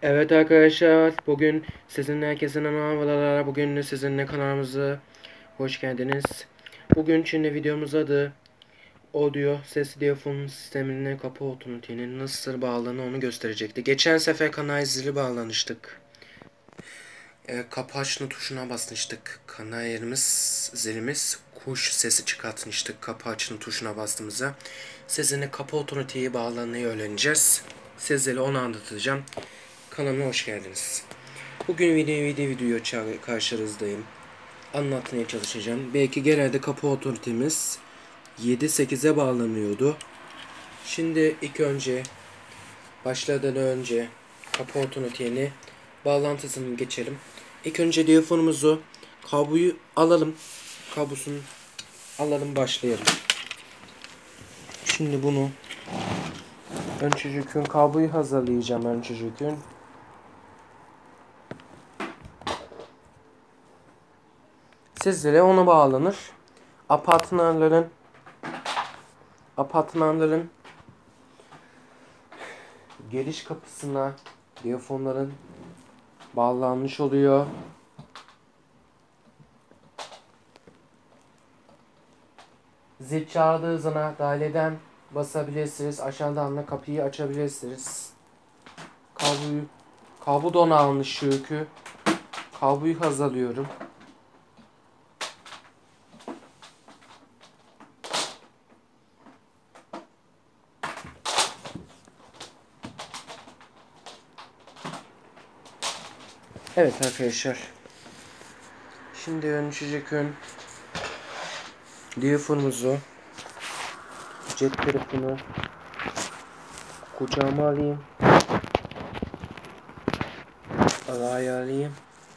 Evet arkadaşlar, bugün sizinle herkese merhabalar. Bugün sizinle kanalımıza hoş geldiniz. Bugün şimdi videomuz adı audio ses diyafon sistemine kapı otomatiğinin nasıl bağlandığını onu gösterecekti. Geçen sefer kanal zili bağlanmıştık. Kapı açma tuşuna basmıştık. Kanal yerimiz zilimiz kuş sesi çıkartmıştık kapı açma tuşuna bastığımızda. Sizinle kapı otomatiği bağlanmayı öğreneceğiz. Sizlere onu anlatacağım. Kanalıma hoş geldiniz. Bugün video karşınızdayım. Anlatmaya çalışacağım. Belki genelde kapı otoritemiz 7-8'e bağlanıyordu. Şimdi ilk önce başladan önce kapı otoriteni bağlantısını geçelim. İlk önce diyafonumuzu kabloyu alalım. Kablosunu alalım, başlayalım. Şimdi bunu öncecikün kabloyu hazırlayacağım öncecikün. Sizlere ona bağlanır. Apartmanların giriş kapısına diyafonların bağlanmış oluyor. Zil çağırdığı zaman daireden basabilirsiniz. Aşağıdan da kapıyı açabilirsiniz. Kablo donanmış çünkü. Kabloyu hazırlıyorum. Evet arkadaşlar. Şimdi öncelikle diyafonumuzu, cep telefonu kucağıma alayım. Alaya alayım.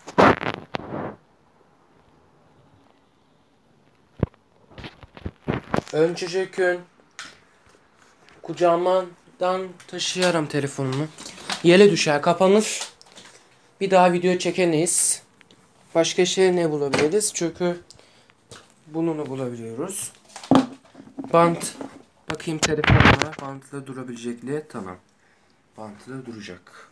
Öncelikle kucağımdan taşıyorum telefonumu. Yere düşer, kapanır. Bir daha video çekemeyiz. Başka şey ne bulabiliriz? Çünkü bunu bulabiliyoruz. Bant. Bakayım telefonuma. Bantla durabilecekliği. Tamam. Bantla duracak.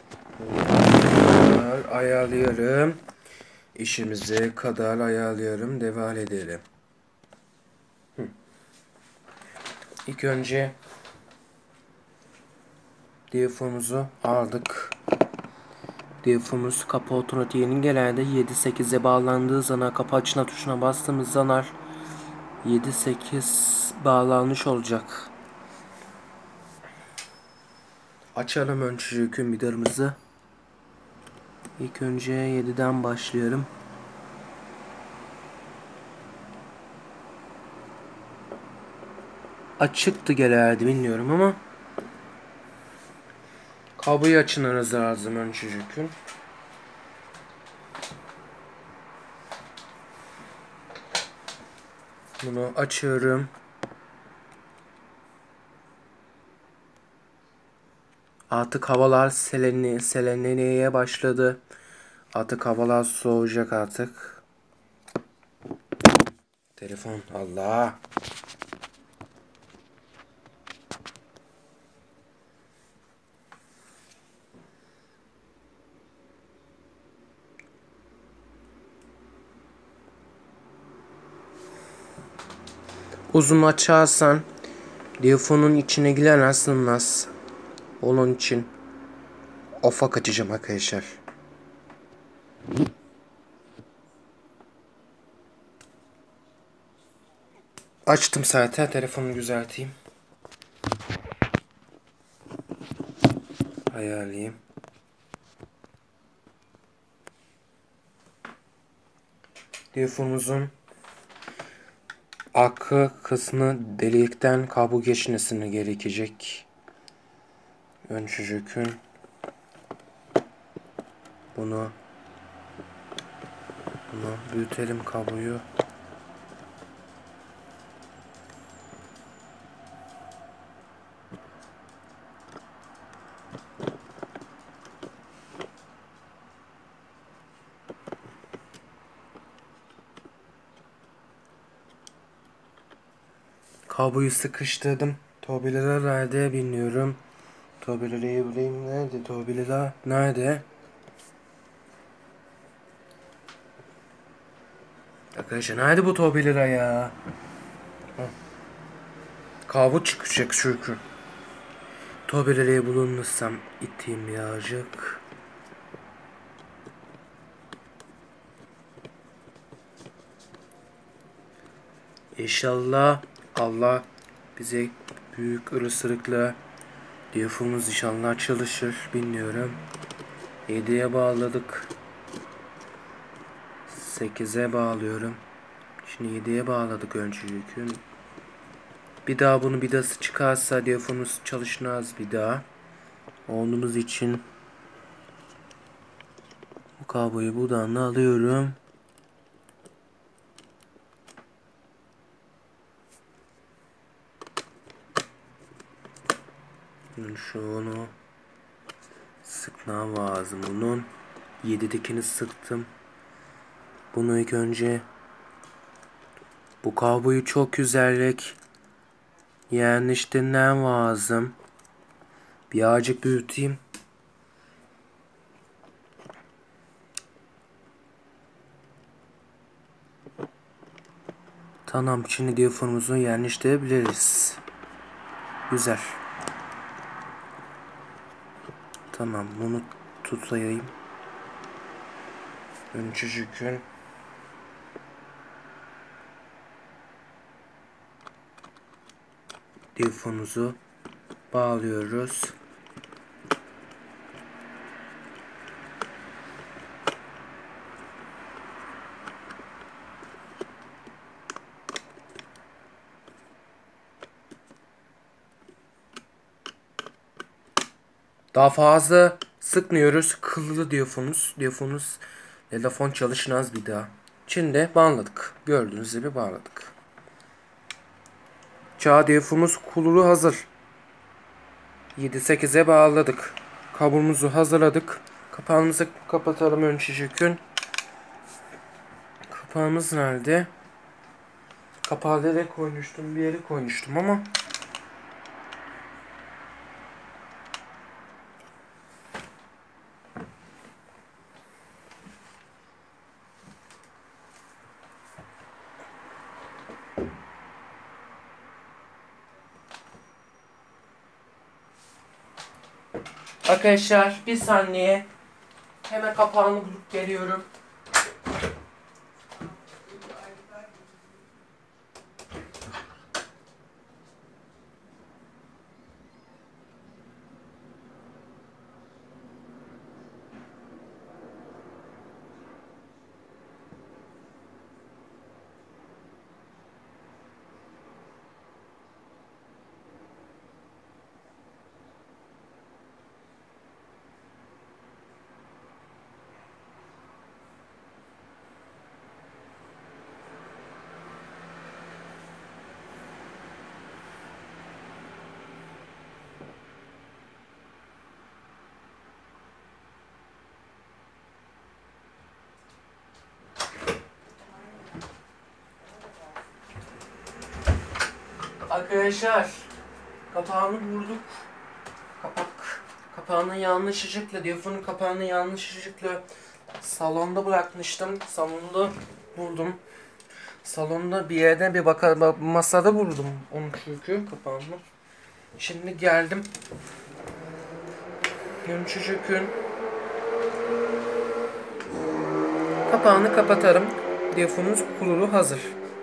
Ayarlıyorum. İşimizi kadar ayarlıyorum. Devam edelim. İlk önce diyafonumuzu aldık. Diyafomuz kapı otomatiğinin genelde 7-8'e bağlandığı zaman kapı açma tuşuna bastığımız zaman 7-8 bağlanmış olacak. Açalım önce vidalarımızı. İlk önce 7'den başlıyorum. Açıktı genelde, bilmiyorum ama kabloyu açmanız lazım önce. Bunu açıyorum. Artık havalar serinlemeye başladı. Artık havalar soğuyacak artık. Telefon, Allah. Uzun açarsan telefonun içine giremez. Onun için ufak açacağım arkadaşlar. Açtım zaten, telefonu düzelteyim. Ayarlayayım. Telefonumuzun arka kısmı delikten kablo geçmesine gerekecek. Öncecikün bunu büyütelim kabloyu. Kabloyu sıkıştırdım. Torpidolar nerede bilmiyorum. Torpido'yu bulayım. Nerede torpidolar? Nerede? Arkadaşlar nerede bu torpidolar ya? Kabul çıkacak çünkü. Torpidoyu bulunursam iteyim birazcık. İnşallah Allah bize büyük ısırıkla diyaframımız inşallah çalışır. Bilmiyorum. 7'ye bağladık. 8'e bağlıyorum. Şimdi 7'ye bağladık öncelikle. Bir daha bunu vidası çıkarsa diyaframımız çalışmaz bir daha. Olduğumuz için bu kabloyu buradan da alıyorum. Şunu sıkmam lazım bunun. 7'dekini sıktım. Bunu ilk önce bu kabloyu çok güzellik yerleştirmem lazım. Birazcık büyüteyim. Tamam, şimdi diyaframımızı yerleştirebiliriz. Güzel. Tamam, bunu tutayım. Öncücükün. Diyaframımızı bağlıyoruz. Daha fazla sıkmıyoruz. Kıllı diyaframımız. Diyaframımız telefon çalışmaz bir daha. Şimdi bağladık. Gördüğünüz gibi bağladık. Çağ diyaframımız kuluru hazır. 7-8'e bağladık. Kablumuzu hazırladık. Kapağımızı kapatalım öncelikle. Kapağımız nerede? Kapağı nereye koymuştum? Bir yere koymuştum ama. Arkadaşlar bir saniye. Hemen kapağını bulup geliyorum. Arkadaşlar kapağını vurduk. Kapağını yanlışlıkla, diyaframın kapağını yanlışlıkla salonda bırakmıştım. Salonda buldum. Salonda bir yerde masada buldum onu çünkü kapağını. Şimdi geldim. Yumuşacıkın kapağını kapatarım. Diyaframımız kuluru hazır.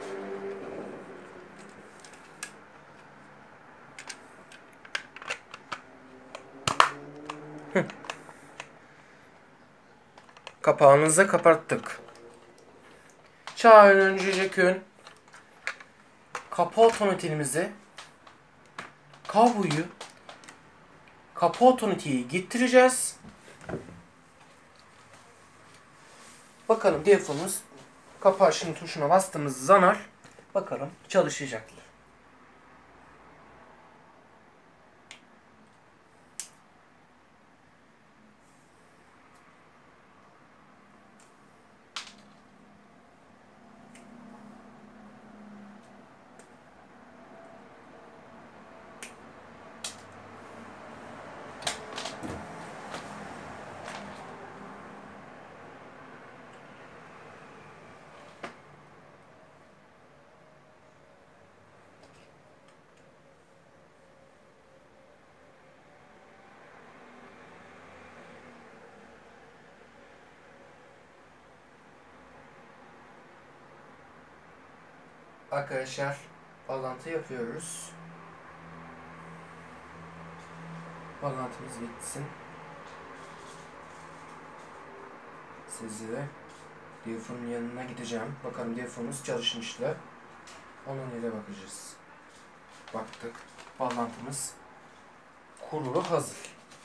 Kapağımızı kapattık. Çağırın öncecekün kapı otomatikimizi kabloyu kapı otomatiği getireceğiz. Bakalım diyaframımız kapı açma tuşuna bastığımız zaman bakalım çalışacaklar. Arkadaşlar bağlantı yapıyoruz. Bağlantımız bitsin. Size diyafonun yanına gideceğim. Bakalım diyafonumuz çalışmıştı. Onun ile bakacağız. Baktık. Bağlantımız kurulu hazır.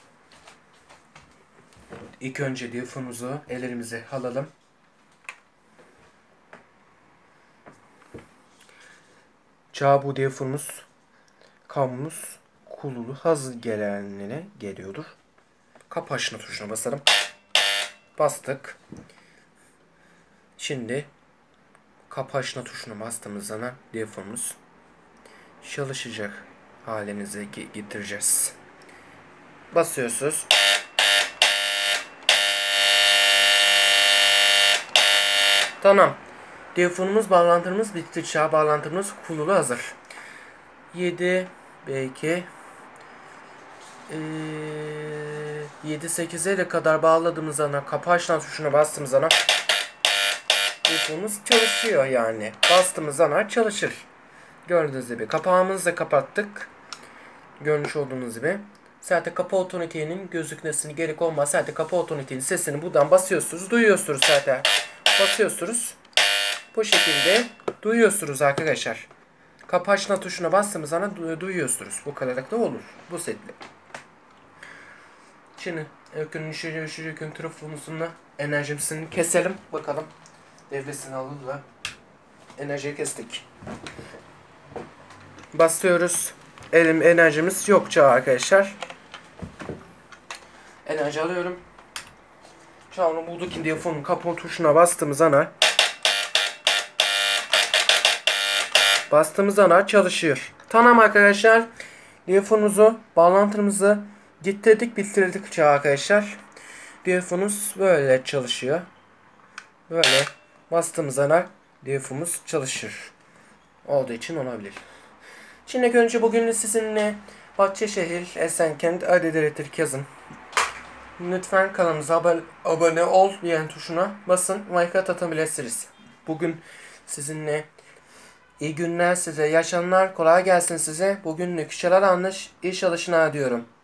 İlk önce diyafonumuzu ellerimize alalım. Bu diyafonumuz kablomuz kurulu hazır gelenine geliyordur. Kapı açma tuşuna basalım. Bastık. Şimdi kapı açma tuşuna bastığımız zaman diyafonumuz çalışacak halinize getireceğiz. Basıyorsunuz. Tamam. Diyafonumuz bağlantımız bitti. Bağlantımız kurulu hazır. 7 belki 7-8'e kadar bağladığımız ana kapı açma tuşuna bastığımız ana diyafonumuz çalışıyor yani. Bastığımız ana çalışır. Gördüğünüz gibi kapağımızı da kapattık. Görmüş olduğunuz gibi. Zaten kapı otomatiğinin gözükmesini gerek olmaz. Zaten kapı otomatiğinin sesini buradan basıyorsunuz. Duyuyorsunuz zaten. Basıyorsunuz. Bu şekilde duyuyorsunuz arkadaşlar. Kapı açma tuşuna bastığımız zaman duyuyorsunuz. Bu kadar da olur. Bu setle. Şimdi üşücü telefonumuzun enerjisini keselim. Bakalım. Devresini alırla enerjiyi kestik. Basıyoruz. Enerjimiz yok arkadaşlar. Enerji alıyorum. Çağını bulduk diyafonun kapı tuşuna bastığımız ana çalışıyor. Tamam arkadaşlar. Diyafonumuzu, bağlantımızı bitirdik arkadaşlar. Diyafonumuz böyle çalışıyor. Böyle bastığımız ana diyafonumuz çalışır. Olduğu için olabilir. Şimdi önce bugün sizinle Bahçeşehir, Esenkent, Adedirek yazın. Lütfen kanalımıza abone ol diyen tuşuna basın. Like atabilirsiniz. Bugün sizinle iyi günler size. Yaşanlar kolay gelsin size. Bugünlük şeyler anlaş. İyi çalışmalar diyorum.